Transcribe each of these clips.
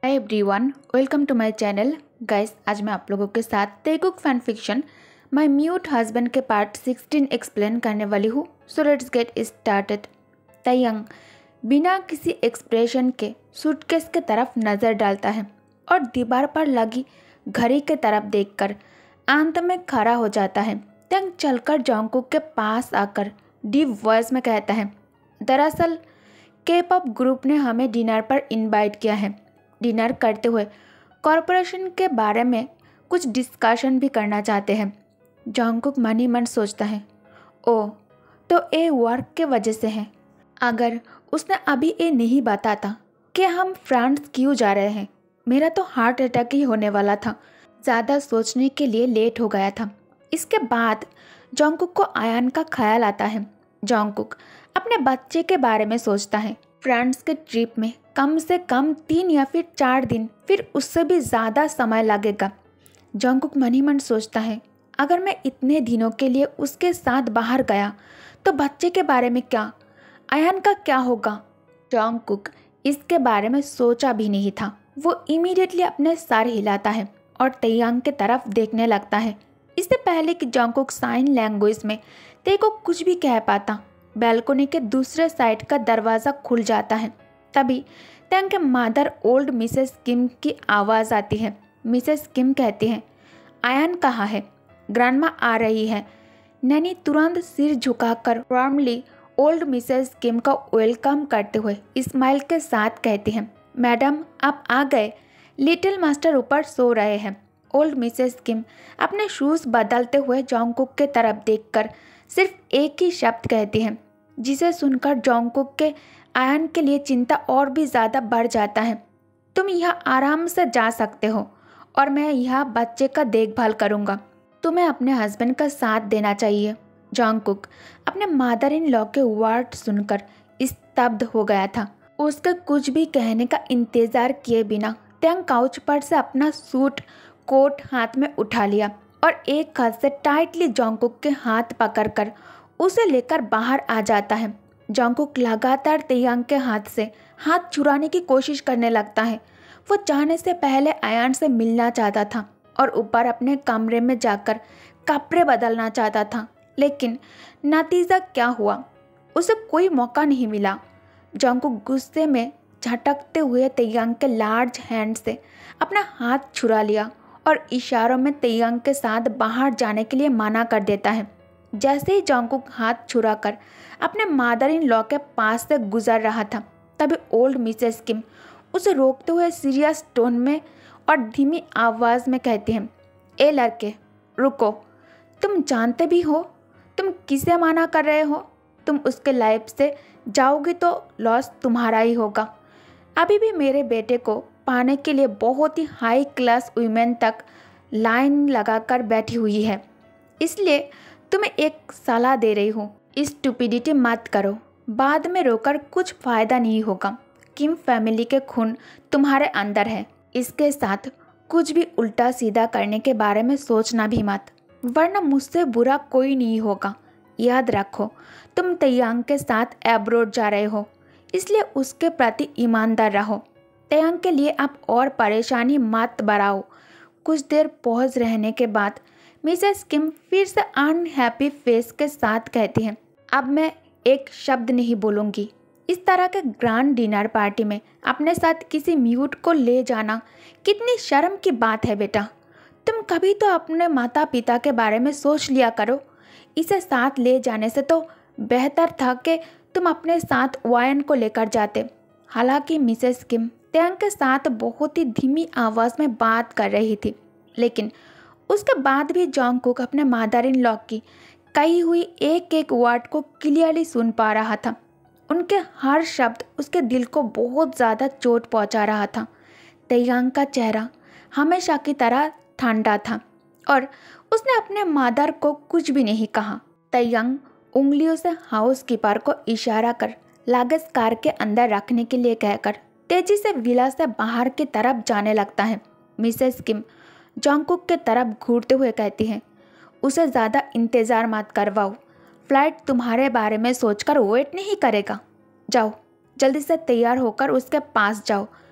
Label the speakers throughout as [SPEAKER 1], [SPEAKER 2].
[SPEAKER 1] Hi everyone, welcome to my channel. Guys, आज मैं आप लोगों के साथ Taekook fan fiction my mute husband के पार्ट 16 एक्सप्लेन करने वाली हूँ। So let's get started. Taehyung बिना किसी एक्सप्रेशन के सूटकेस के तरफ नज़र डालता है और दीवार पर लगी घड़ी के तरफ देखकर अंत में खड़ा हो जाता है। तयंग चलकर जोंगकुक के पास आकर डीप वॉइस में कहता है, दरअसल के-पॉप ग्रुप ने हमें डिनर पर इनवाइट किया है। डिनर करते हुए कॉरपोरेशन के बारे में कुछ डिस्कशन भी करना चाहते हैं। जोंगकुक मन ही मन सोचता है, ओह तो ये वर्क के वजह से है। अगर उसने अभी ये नहीं बताता कि हम फ्रांस क्यों जा रहे हैं, मेरा तो हार्ट अटैक ही होने वाला था। ज़्यादा सोचने के लिए लेट हो गया था। इसके बाद जोंगकुक को आयान का ख्याल आता है। जोंगकुक अपने बच्चे के बारे में सोचता है। फ्रांस के ट्रिप में कम से कम 3 या फिर 4 दिन, फिर उससे भी ज़्यादा समय लगेगा। जोंगकुक मन ही मन सोचता है, अगर मैं इतने दिनों के लिए उसके साथ बाहर गया तो बच्चे के बारे में क्या, आयान का क्या होगा। जोंगकुक इसके बारे में सोचा भी नहीं था। वो इमीडिएटली अपने सर हिलाता है और तयंग के तरफ देखने लगता है। इससे पहले कि जोंगकुक साइन लैंग्वेज में ते को कुछ भी कह पाता, बैल्कनी के दूसरे साइड का दरवाज़ा खुल जाता है। तभी तयंग के मदर ओल्ड मिसेस किम की आवाज़ आती है। मिसेस किम कहती हैं, आयान कहाँ है? ग्रैंडमा आ रही है। नैनी तुरंत सिर झुकाकर वार्मली ओल्ड मिसेस किम का वेलकम करते हुए स्माइल के साथ कहती हैं, मैडम आप आ गए। लिटिल मास्टर ऊपर सो रहे हैं। ओल्ड मिसेस किम अपने शूज़ बदलते हुए जोंगकुक के तरफ देखकर सिर्फ एक ही शब्द कहती हैं, जिसे सुनकर जोंगकुक के आयान के लिए चिंता और भी ज़्यादा बढ़ जाता है। तुम यहाँ आराम से जा सकते हो और मैं यहाँ बच्चे का देखभाल करूँगा। तुम्हें अपने हस्बैंड का साथ देना चाहिए। जोंगकुक अपने मदर इन लॉ के वर्ड सुनकर स्तब्ध हो गया था। उसके कुछ भी कहने का इंतज़ार किए बिना तयंग काउच पर से अपना सूट कोट हाथ में उठा लिया और एक हाथ से टाइटली जोंगकुक के हाथ पकड़कर उसे लेकर बाहर आ जाता है। जोंगकुक लगातार तयंग के हाथ से हाथ छुड़ाने की कोशिश करने लगता है। वो जाने से पहले आयान से मिलना चाहता था और ऊपर अपने कमरे में जाकर कपड़े बदलना चाहता था, लेकिन नतीजा क्या हुआ, उसे कोई मौका नहीं मिला। जोंगकुक गुस्से में झटकते हुए तयंग के लार्ज हैंड से अपना हाथ छुड़ा लिया और इशारों में तयंग के साथ बाहर जाने के लिए मना कर देता है। जैसे ही जोंगकुक हाथ छुड़ाकर अपने मदर इन लॉ के पास से गुजर रहा था, तभी ओल्ड मिसेस किम उसे रोकते हुए सीरियस टोन में और धीमी आवाज़ में कहती हैं, ए लड़के रुको, तुम जानते भी हो तुम किसे मना कर रहे हो। तुम उसके लाइफ से जाओगे तो लॉस तुम्हारा ही होगा। अभी भी मेरे बेटे को पाने के लिए बहुत ही हाई क्लास वुमेन तक लाइन लगाकर बैठी हुई है। इसलिए तुम्हें एक सलाह दे रही हूँ, स्टुपिडिटी मत करो। बाद में रोकर कुछ फ़ायदा नहीं होगा। किम फैमिली के खून तुम्हारे अंदर है। इसके साथ कुछ भी उल्टा सीधा करने के बारे में सोचना भी मत, वरना मुझसे बुरा कोई नहीं होगा। याद रखो, तुम तयंग के साथ एब्रोड जा रहे हो, इसलिए उसके प्रति ईमानदार रहो। तयंग के लिए आप और परेशानी मत बढ़ाओ। कुछ देर पॉज रहने के बाद मिसेस किम फिर से अनहैप्पी फेस के साथ कहती हैं, अब मैं एक शब्द नहीं बोलूँगी। इस तरह के ग्रैंड डिनर पार्टी में अपने साथ किसी म्यूट को ले जाना कितनी शर्म की बात है बेटा। तुम कभी तो अपने माता पिता के बारे में सोच लिया करो। इसे साथ ले जाने से तो बेहतर था कि तुम अपने साथ वायन को लेकर जाते। हालांकि मिसेस किम तयंग के साथ बहुत ही धीमी आवाज़ में बात कर रही थी, लेकिन उसके बाद भी जोंगकुक अपने मदर इन लॉ की कही हुई एक एक वर्ड को क्लियरली सुन पा रहा था। उनके हर शब्द उसके दिल को बहुत ज़्यादा चोट पहुंचा रहा था। तयंग का चेहरा हमेशा की तरह ठंडा था और उसने अपने मदर को कुछ भी नहीं कहा। तयंग उंगलियों से हाउसकीपर को इशारा कर लागेज कार के अंदर रखने के लिए कहकर तेजी से विला से बाहर की तरफ जाने लगता है। मिसेस किम जोंगकुक के तरफ घूरते हुए कहती हैं, उसे ज़्यादा इंतज़ार मत करवाओ। फ्लाइट तुम्हारे बारे में सोचकर वेट नहीं करेगा। जाओ जल्दी से तैयार होकर उसके पास जाओ।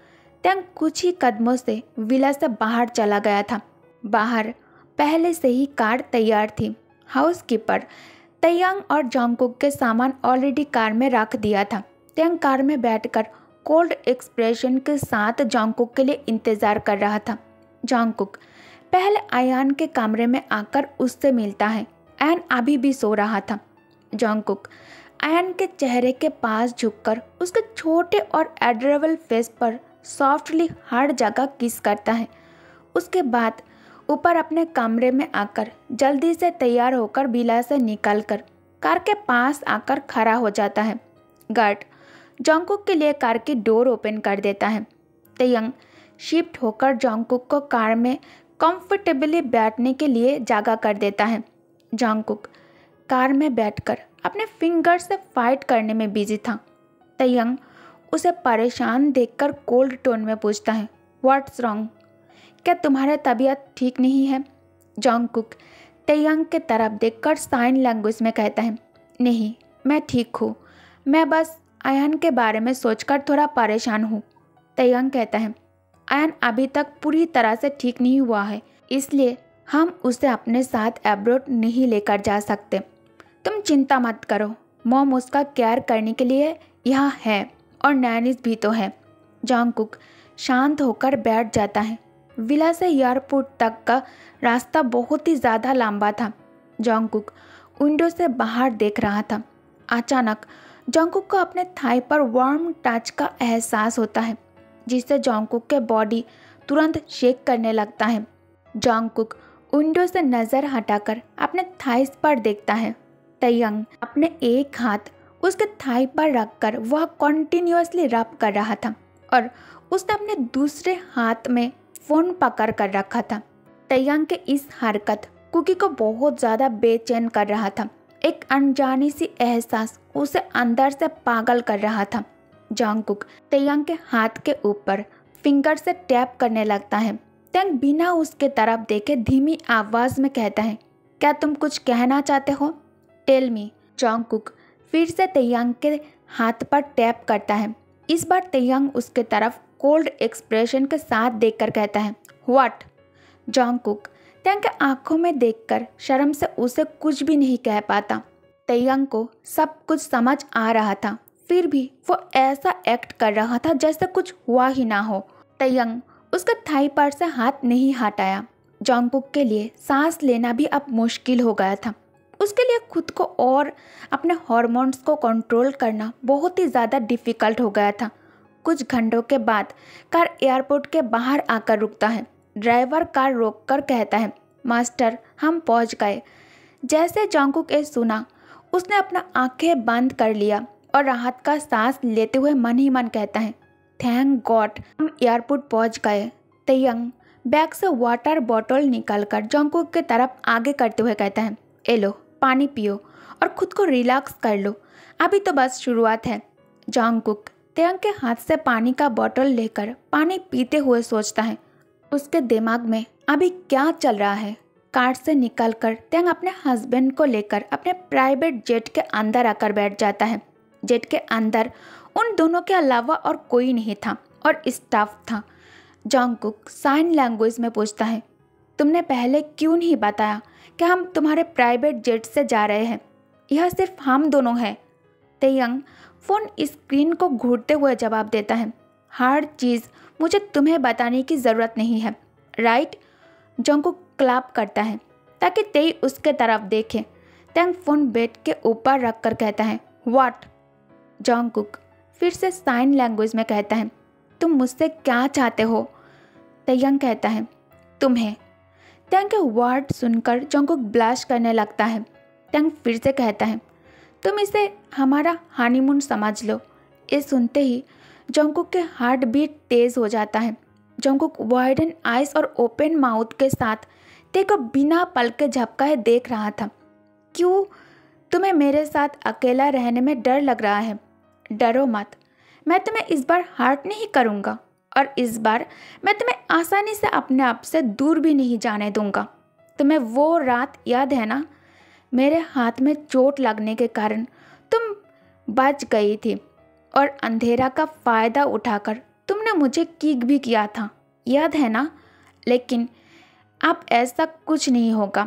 [SPEAKER 1] त्यांग कुछ ही कदमों से विला से बाहर चला गया था। बाहर पहले से ही कार तैयार थी। हाउसकीपर तैयांग और जॉन्गकुक के सामान ऑलरेडी कार में रख दिया था। त्यांग कार में बैठकर कोल्ड एक्सप्रेशन के साथ जॉन्गकुक के लिए इंतजार कर रहा था। जॉन्गकुक पहले आयान के कमरे में आकर उससे मिलता है। आयान अभी भी सो रहा था। जॉन्गकुक आयान के चेहरे के पास झुककर उसके छोटे और एडोरेबल फेस पर सॉफ्टली हर जगह किस करता है। उसके बाद ऊपर अपने कमरे में आकर जल्दी से तैयार होकर विला से निकलकर कार के पास आकर खड़ा हो जाता है। गार्ड जॉन्गकुक के लिए कार की डोर ओपन कर देता है। तयंग शिफ्ट होकर जॉन्गकुक को कार में कंफर्टेबली बैठने के लिए जगह कर देता है। जॉन्गकुक कार में बैठकर अपने फिंगर से फाइट करने में बिजी था। तयंग उसे परेशान देखकर कोल्ड टोन में पूछता है, व्हाट्स रॉन्ग? क्या तुम्हारी तबीयत ठीक नहीं है? जॉन्गकुक तयंग के तरफ देखकर साइन लैंग्वेज में कहता है, नहीं मैं ठीक हूँ, मैं बस आयान के बारे में सोचकर थोड़ा परेशान हूँ। तयंग कहता है, आयान अभी तक पूरी तरह से ठीक नहीं हुआ है, इसलिए हम उसे अपने साथ एब्रोड नहीं लेकर जा सकते। तुम चिंता मत करो, मॉम उसका केयर करने के लिए यहाँ है और नैनीज भी तो है। जॉन्गकुक शांत होकर बैठ जाता है। विला से एयरपोर्ट तक का रास्ता बहुत ही ज़्यादा लंबा था। जॉन्गकुक विंडो से बाहर देख रहा था। अचानक जॉन्गकुक को अपने थाई पर वार्म टच का एहसास होता है, जिससे जॉन्गकुक के बॉडी तुरंत शेक करने लगता है। जॉन्गकुक विंडो से नज़र हटाकर अपने थाइस पर देखता है। तयंग अपने एक हाथ उसके थाई पर रखकर वह कॉन्टिन्यूअसली रब कर रहा था और उसने अपने दूसरे हाथ में फ़ोन पकड़ कर रखा था। तयंग के इस हरकत कुकी को बहुत ज़्यादा बेचैन कर रहा था। एक अनजानी सी एहसास उसे अंदर से पागल कर रहा था। जॉन्गकुक तयंग के हाथ के ऊपर फिंगर से टैप करने लगता है। तयंग बिना उसके तरफ देखे धीमी आवाज़ में कहता है, क्या तुम कुछ कहना चाहते हो? Tell me. जॉन्गकुक फिर से तयंग के हाथ पर टैप करता है। इस बार तयंग उसके तरफ कोल्ड एक्सप्रेशन के साथ देखकर कहता है, व्हाट? जॉन्गकुक तयंग के आंखों में देखकर शर्म से उसे कुछ भी नहीं कह पाता। तयंग को सब कुछ समझ आ रहा था, फिर भी वो ऐसा एक्ट कर रहा था जैसे कुछ हुआ ही ना हो। तयंग उसके थाई पर से हाथ नहीं हटाया। जॉन्गकुक के लिए सांस लेना भी अब मुश्किल हो गया था। उसके लिए खुद को और अपने हार्मोन्स को कंट्रोल करना बहुत ही ज़्यादा डिफ़िकल्ट हो गया था। कुछ घंटों के बाद कार एयरपोर्ट के बाहर आकर रुकता है। ड्राइवर कार रोककर कहता है, मास्टर हम पहुंच गए। जैसे जॉन्गकुक ये सुना, उसने अपना आंखें बंद कर लिया और राहत का सांस लेते हुए मन ही मन कहता है, थैंक गॉड हम एयरपोर्ट पहुंच गए। तयंग बैग से वाटर बॉटल निकालकर जॉन्गकुक की तरफ आगे करते हुए कहता है, ए लो पानी पियो और खुद को रिलैक्स कर लो, अभी तो बस शुरुआत है। जॉन्गकुक तयंग के हाथ से पानी का बोतल लेकर पानी पीते हुए सोचता है, उसके दिमाग में अभी क्या चल रहा है। कार से निकलकर तयंग अपने हस्बैंड को लेकर अपने प्राइवेट जेट के अंदर आकर बैठ जाता है। जेट के अंदर उन दोनों के अलावा और कोई नहीं था और स्टाफ था। जॉन्गकुक साइन लैंग्वेज में पूछता है, तुमने पहले क्यों नहीं बताया कि हम तुम्हारे प्राइवेट जेट से जा रहे हैं? यह सिर्फ हम दोनों हैं। तयंग फ़ोन स्क्रीन को घूरते हुए जवाब देता है, हर चीज़ मुझे तुम्हें बताने की ज़रूरत नहीं है, राइट? जॉन्गकुक क्लैप करता है ताकि तेई उसके तरफ देखे। तयंग फ़ोन बेड के ऊपर रख कर कहता है, व्हाट? जॉन्गकुक फिर से साइन लैंग्वेज में कहता है, तुम मुझसे क्या चाहते हो? तयंग कहता है, तुम्हें। तयंग के वर्ड सुनकर जॉन्गकुक ब्लश करने लगता है। तयंग फिर से कहता है, तुम इसे हमारा हनीमून समझ लो। ये सुनते ही जॉन्गकुक के हार्ट बीट तेज़ हो जाता है। जॉन्गकुक वाइडन आइज और ओपन माउथ के साथ ते को बिना पलके झपकाए देख रहा था। क्यों तुम्हें मेरे साथ अकेला रहने में डर लग रहा है? डरो मत, मैं तुम्हें इस बार हर्ट नहीं करूँगा और इस बार मैं तुम्हें आसानी से अपने आप से दूर भी नहीं जाने दूँगा। तुम्हें वो रात याद है ना, मेरे हाथ में चोट लगने के कारण तुम बच गई थी और अंधेरा का फ़ायदा उठाकर तुमने तुमने मुझे किक भी किया था, याद है ना? लेकिन अब ऐसा कुछ नहीं होगा।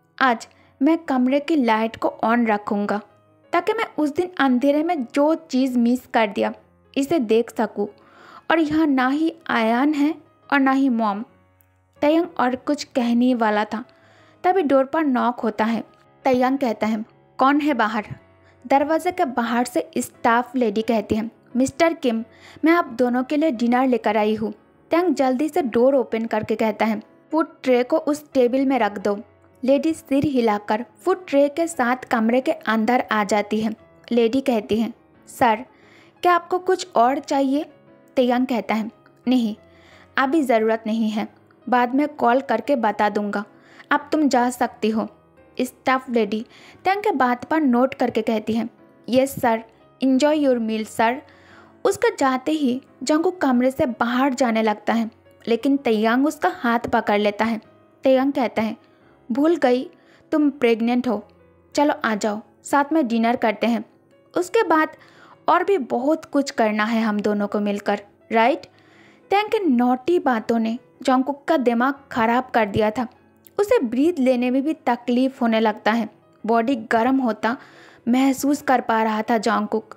[SPEAKER 1] आज मैं कमरे की लाइट को ऑन रखूँगा ताकि मैं उस दिन अंधेरे में जो चीज़ मिस कर दिया इसे देख सकूँ। और यहाँ ना ही आयान है और ना ही मॉम। तयंग और कुछ कहने वाला था, तभी डोर पर नॉक होता है। तयंग कहता है, कौन है बाहर? दरवाजे के बाहर से स्टाफ लेडी कहती है, मिस्टर किम, मैं आप दोनों के लिए डिनर लेकर आई हूँ। तयंग जल्दी से डोर ओपन करके कहता है, फूड ट्रे को उस टेबल में रख दो। लेडी सिर हिलाकर फूड ट्रे के साथ कमरे के अंदर आ जाती है। लेडी कहती है, सर क्या आपको कुछ और चाहिए? तयंग कहता है, नहीं अभी ज़रूरत नहीं है, बाद में कॉल करके बता दूंगा, अब तुम जा सकती हो। स्टाफ लेडी तयंग के बात पर नोट करके कहती है, yes sir, enjoy your meal sir. उसका जाते ही जंगकुक कमरे से बाहर जाने लगता है, लेकिन तयंग उसका हाथ पकड़ लेता है। तयंग कहता है, भूल गई तुम प्रेग्नेंट हो, चलो आ जाओ साथ में डिनर करते हैं। उसके बाद और भी बहुत कुछ करना है हम दोनों को मिलकर, राइट? तयंग के नोटी बातों ने जंगकुक का दिमाग खराब कर दिया था। उसे ब्रीथ लेने में भी तकलीफ होने लगता है। बॉडी गर्म होता महसूस कर पा रहा था जंगकुक।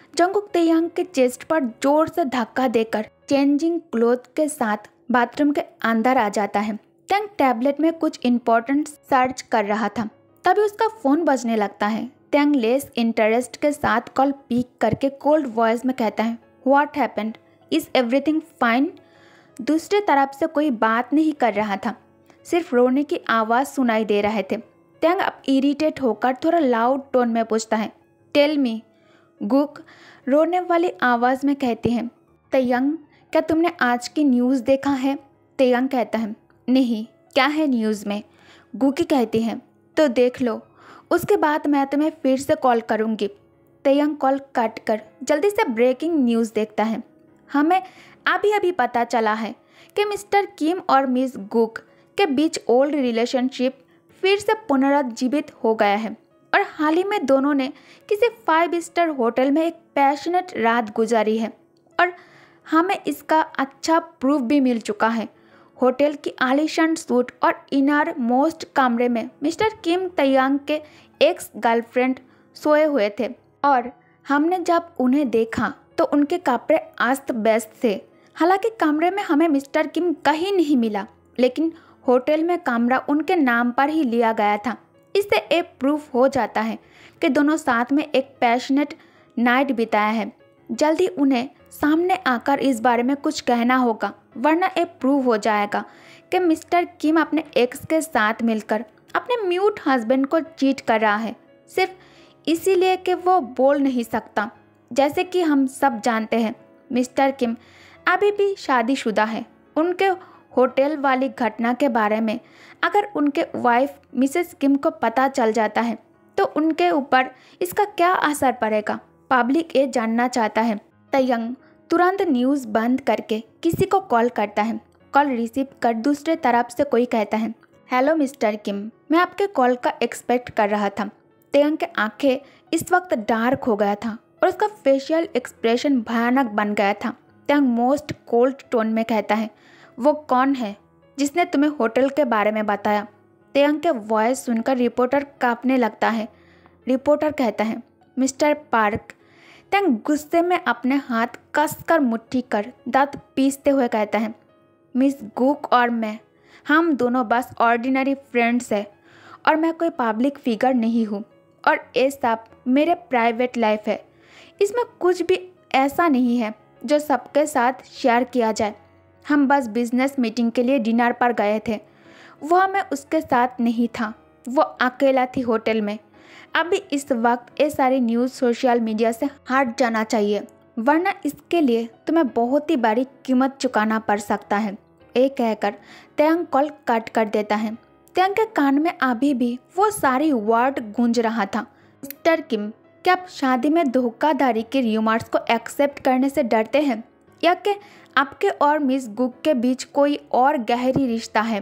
[SPEAKER 1] तयंग के चेस्ट पर जोर से धक्का देकर चेंजिंग क्लोथ के साथ बाथरूम के अंदर आ जाता है। तयंग टैबलेट में कुछ इम्पोर्टेंट सर्च कर रहा था, तभी उसका फ़ोन बजने लगता है। तयंग लेस इंटरेस्ट के साथ कॉल पिक करके कोल्ड वॉइस में कहता है, what happened, is everything fine? दूसरी तरफ से कोई बात नहीं कर रहा था, सिर्फ रोने की आवाज़ सुनाई दे रहे थे। तयंग अब इरिटेट होकर थोड़ा लाउड टोन में पूछता है, टेल मी। गुक रोने वाली आवाज़ में कहती है, तयंग क्या तुमने आज की न्यूज़ देखा है? तयंग कहता है, नहीं, क्या है न्यूज़ में? गुकी कहती है, तो देख लो, उसके बाद मैं तुम्हें फिर से कॉल करूँगी। तयंग कॉल कट कर जल्दी से ब्रेकिंग न्यूज़ देखता है। हमें अभी अभी पता चला है कि मिस्टर किम और मिस गुक के बीच ओल्ड रिलेशनशिप फिर से पुनरुज्जीवित हो गया है और हाल ही में दोनों ने किसी 5 स्टार होटल में एक पैशनेट रात गुजारी है और हमें इसका अच्छा प्रूफ भी मिल चुका है। होटल की आलीशान सूट और इनर मोस्ट कमरे में मिस्टर किम तयंग के एक्स गर्लफ्रेंड सोए हुए थे और हमने जब उन्हें देखा तो उनके कपड़े अस्त व्यस्त थे। हालांकि कमरे में हमें मिस्टर किम कहीं नहीं मिला, लेकिन होटल में कमरा उनके नाम पर ही लिया गया था। इससे एक प्रूफ हो जाता है कि दोनों साथ में एक पैशनेट नाइट बिताया है। जल्दी उन्हें सामने आकर इस बारे में कुछ कहना होगा, वरना ये प्रूव हो जाएगा कि मिस्टर किम अपने एक्स के साथ मिलकर अपने म्यूट हस्बैंड को चीट कर रहा है, सिर्फ इसीलिए कि वो बोल नहीं सकता। जैसे कि हम सब जानते हैं, मिस्टर किम अभी भी शादीशुदा है। उनके होटल वाली घटना के बारे में अगर उनके वाइफ मिसेस किम को पता चल जाता है तो उनके ऊपर इसका क्या असर पड़ेगा, पब्लिक ये जानना चाहता है। तयंग तुरंत न्यूज़ बंद करके किसी को कॉल करता है। कॉल रिसीव कर दूसरे तरफ से कोई कहता है, हेलो मिस्टर किम, मैं आपके कॉल का एक्सपेक्ट कर रहा था। तयंग के आंखें इस वक्त डार्क हो गया था और उसका फेशियल एक्सप्रेशन भयानक बन गया था। तयंग मोस्ट कोल्ड टोन में कहता है, वो कौन है जिसने तुम्हें होटल के बारे में बताया? तयंग के वॉइस सुनकर रिपोर्टर कांपने लगता है। रिपोर्टर कहता है, मिस्टर पार्क। तयंग गुस्से में अपने हाथ कसकर मुट्ठी कर दांत पीसते हुए कहता है, मिस गुक और मैं, हम दोनों बस ऑर्डिनरी फ्रेंड्स हैं और मैं कोई पब्लिक फिगर नहीं हूँ और ये सब मेरे प्राइवेट लाइफ है। इसमें कुछ भी ऐसा नहीं है जो सबके साथ शेयर किया जाए। हम बस बिजनेस मीटिंग के लिए डिनर पर गए थे। वह मैं उसके साथ नहीं था, वो अकेला थी होटल में। अभी इस वक्त ये सारी न्यूज़ सोशल मीडिया से हट जाना चाहिए, वरना इसके लिए तुम्हें बहुत ही बड़ी कीमत चुकाना पड़ सकता है। ये कहकर तयंग कॉल कट कर देता है। तयंग के कान में अभी भी वो सारी वर्ड गूंज रहा था, मिस्टर किम, क्या आप शादी में धोखाधड़ी के र्यूमर्स को एक्सेप्ट करने से डरते हैं या कि आपके और मिस गुक के बीच कोई और गहरी रिश्ता है?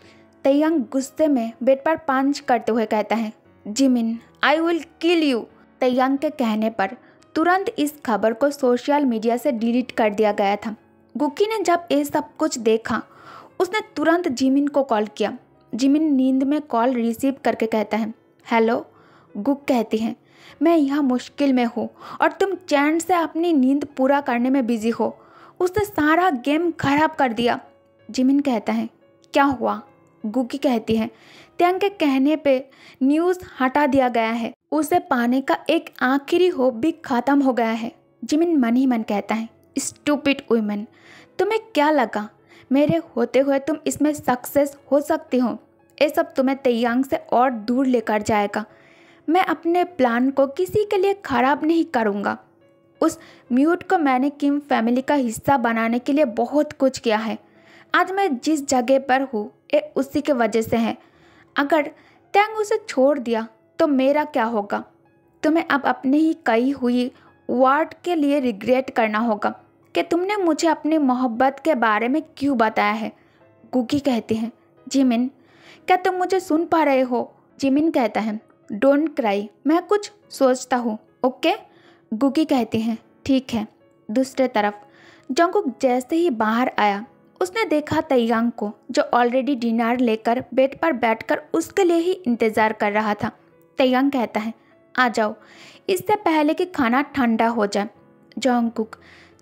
[SPEAKER 1] तयंग गुस्से में बेड पर पंच करते हुए कहता है, Jimin, I will kill you. Taehyung के कहने पर तुरंत इस खबर को सोशल मीडिया से डिलीट कर दिया गया था। गुकी ने जब ये सब कुछ देखा उसने तुरंत जिमिन को कॉल किया। जिमिन नींद में कॉल रिसीव करके कहता है, हेलो। गुक कहती है, मैं यहाँ मुश्किल में हूँ और तुम चैन से अपनी नींद पूरा करने में बिजी हो। उसने सारा गेम खराब कर दिया। जिमिन कहता है, क्या हुआ? गुकी कहती है, त्यांग के कहने पे न्यूज़ हटा दिया गया है। उसे पाने का एक आखिरी होप भी खत्म हो गया है। जिमिन मन ही मन कहता है, स्टूपिड वुमेन, तुम्हें क्या लगा मेरे होते हुए तुम इसमें सक्सेस हो सकती हो? ये सब तुम्हें तैयांग से और दूर लेकर जाएगा। मैं अपने प्लान को किसी के लिए खराब नहीं करूँगा। उस म्यूट को मैंने किम फैमिली का हिस्सा बनाने के लिए बहुत कुछ किया है। आज मैं जिस जगह पर हूँ ये उसी के वजह से है। अगर त्यांग उसे छोड़ दिया तो मेरा क्या होगा? तुम्हें अब अपने ही कही हुई वर्ड के लिए रिग्रेट करना होगा कि तुमने मुझे अपनी मोहब्बत के बारे में क्यों बताया है। गुकी कहती है, जिमिन क्या तुम मुझे सुन पा रहे हो? जिमिन कहता है, डोंट क्राई, मैं कुछ सोचता हूँ, ओके? गुकी कहती है, ठीक है। दूसरे तरफ जंगकुक जैसे ही बाहर आया उसने देखा तैयांग को, जो ऑलरेडी डिनर लेकर बेड पर बैठकर उसके लिए ही इंतज़ार कर रहा था। तैयांग कहता है, आ जाओ, इससे पहले कि खाना ठंडा हो जाए। जंगकुक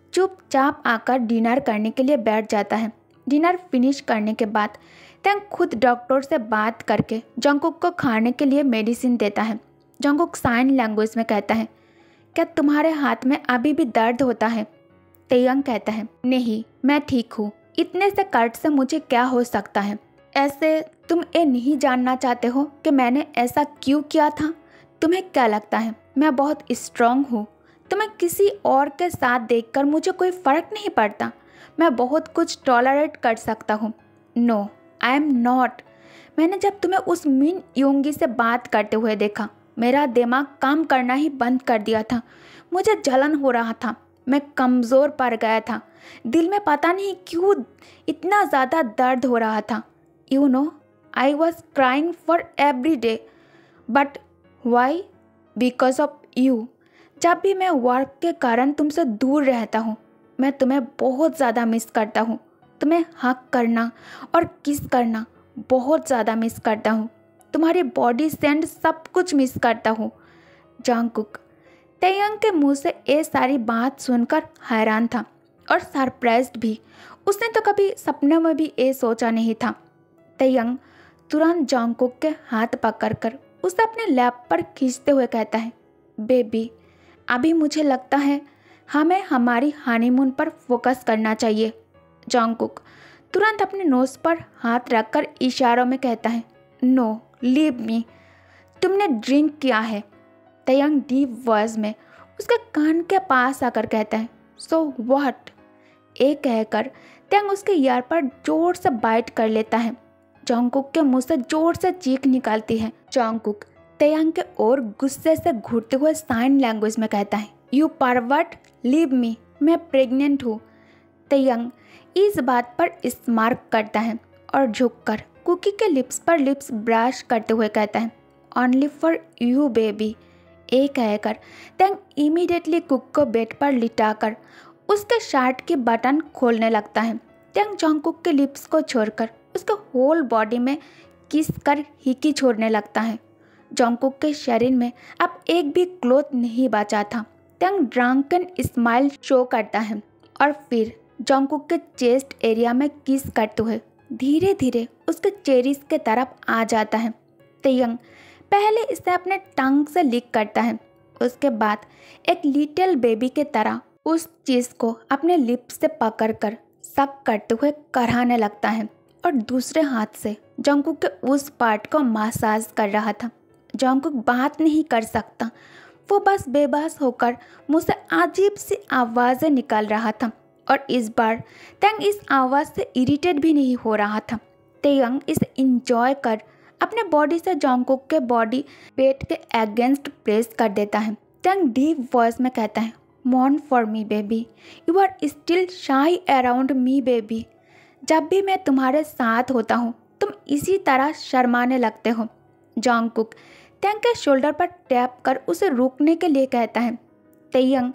[SPEAKER 1] चुपचाप आकर डिनर करने के लिए बैठ जाता है। डिनर फिनिश करने के बाद त्यांग खुद डॉक्टर से बात करके जंगकुक को खाने के लिए मेडिसिन देता है। जंगकुक साइन लैंग्वेज में कहता है, क्या तुम्हारे हाथ में अभी भी दर्द होता है? तैयांग कहता है, नहीं, मैं ठीक हूँ। इतने से कट से मुझे क्या हो सकता है? ऐसे तुम ये नहीं जानना चाहते हो कि मैंने ऐसा क्यों किया था? तुम्हें क्या लगता है मैं बहुत स्ट्रांग हूँ? तुम्हें किसी और के साथ देखकर मुझे कोई फ़र्क नहीं पड़ता। मैं बहुत कुछ टॉलरेट कर सकता हूँ। No, I am not. मैंने जब तुम्हें उस मीन योंगी से बात करते हुए देखा, मेरा दिमाग काम करना ही बंद कर दिया था। मुझे जलन हो रहा था, मैं कमज़ोर पड़ गया था। दिल में पता नहीं क्यों इतना ज़्यादा दर्द हो रहा था। You know, I was crying for every day, but why? Because of you. जब भी मैं वर्क के कारण तुमसे दूर रहता हूँ मैं तुम्हें बहुत ज़्यादा मिस करता हूँ। तुम्हें हक करना और किस करना बहुत ज़्यादा मिस करता हूँ। तुम्हारी बॉडी सेंड सब कुछ मिस करता हूँ। जंगकुक तैयांग के मुंह से ये सारी बात सुनकर हैरान था और सरप्राइज्ड भी। उसने तो कभी सपने में भी ये सोचा नहीं था। तैयांग तुरंत जंगकुक के हाथ पकड़कर उसे अपने लैप पर खींचते हुए कहता है, बेबी, अभी मुझे लगता है हमें हमारी हनीमून पर फोकस करना चाहिए। जंगकुक तुरंत अपने नोज पर हाथ रखकर इशारों में कहता है, नो, लीव मी। तुमने ड्रिंक किया है। तैयांग डीप वॉइस में उसके कान के पास आकर कहता है, सो व्हाट? ये कहकर तैयांग उसके ईयर पर जोर से बाइट कर लेता है। जंगकुक के मुंह से जोर से चीख निकालती है। जंगकुक तैयांग के ओर गुस्से से घूरते हुए साइन लैंग्वेज में कहता है, यू परवर्ट, लीव मी, मैं प्रेग्नेंट हूँ। तैयांग इस बात पर स्मार्क करता है और झुककर कुकी के लिप्स पर लिप्स ब्रश करते हुए कहता है, ओनली फॉर यू बेबी। ये कहकर तैयांग इमीडिएटली कुक को बेड पर लिटाकर उसके शर्ट की बटन खोलने लगता है। तैयांग जंगकुक के लिप्स को छोड़कर उसके होल बॉडी में किस कर हिकी छोड़ने लगता है। जंगकुक के शरीर में अब एक भी क्लोथ नहीं बचा था। तैयांग ड्रंकन स्माइल शो करता है और फिर जंगकुक के चेस्ट एरिया में किस करते हुए धीरे धीरे उसके चेरिस के तरफ आ जाता है। तैयांग पहले इसे अपने टंग से लिक करता है, उसके बाद एक लिटिल बेबी के तरह उस चीज़ को अपने लिप्स से पकड़कर सक करते हुए कराने लगता है और दूसरे हाथ से जंगकुक के उस पार्ट को मसाज कर रहा था। जंगकुक बात नहीं कर सकता, वो बस बेबस होकर मुँह से अजीब सी आवाज़ें निकाल रहा था और इस बार तैयांग इस आवाज़ से इरिटेट भी नहीं हो रहा था। तैयांग इसे इंजॉय कर अपने बॉडी से जंगकुक के बॉडी पेट के अगेंस्ट प्रेस कर देता है। तैयांग डीप वॉइस में कहता है, मॉर्न for me baby, you are still shy around me baby. जब भी मैं तुम्हारे साथ होता हूँ तुम इसी तरह शर्माने लगते हो। जंगकुक तैयांग के शोल्डर पर टैप कर उसे रोकने के लिए कहता है। तैयांग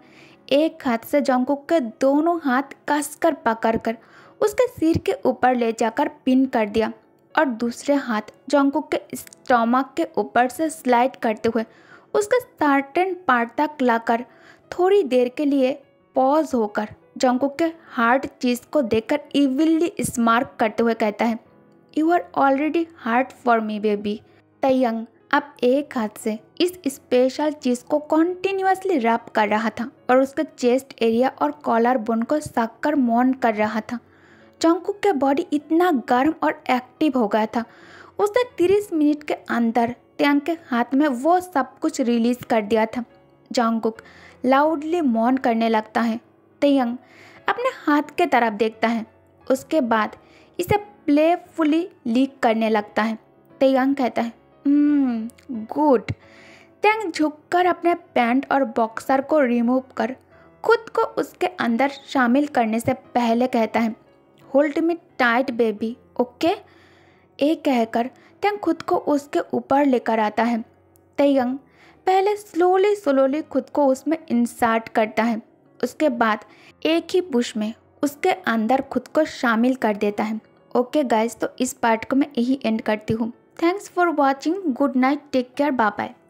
[SPEAKER 1] एक हाथ से जंगकुक के दोनों हाथ कसकर पकड़कर उसके सिर के ऊपर ले जाकर पिन कर दिया और दूसरे हाथ जंगकुक के स्टोमक के ऊपर से स्लाइड करते हुए उसके सर्टेन पार्ट तक लाकर थोड़ी देर के लिए पॉज होकर जंगकुक के हार्ड चीज़ को देखकर इविली स्मार्क करते हुए कहता है, you are already hard for me baby. Taehyung अब एक हाथ से इस स्पेशल चीज़ को कॉन्टिन्यूसली रैप कर रहा था और उसके चेस्ट एरिया और कॉलर बोन को सक्कर मौन कर रहा था। जंगकुक का बॉडी इतना गर्म और एक्टिव हो गया था, उसने 30 मिनट के अंदर तयंग के हाथ में वो सब कुछ रिलीज कर दिया था। जंगकुक लाउडली मौन करने लगता है। तयंग अपने हाथ के तरफ देखता है, उसके बाद इसे प्लेफुली लीक करने लगता है। तयंग कहता है, गुड। तयंग झुककर अपने पैंट और बॉक्सर को रिमूव कर खुद को उसके अंदर शामिल करने से पहले कहता है, hold me tight baby, okay. ये कहकर तयंग खुद को उसके ऊपर लेकर आता है। तयंग पहले स्लोली खुद को उसमें इंसर्ट करता है, उसके बाद एक ही पुश में उसके अंदर खुद को शामिल कर देता है। ओके गाइस, तो इस पार्ट को मैं यही एंड करती हूँ। Thanks for watching, good night, take care, bye bye.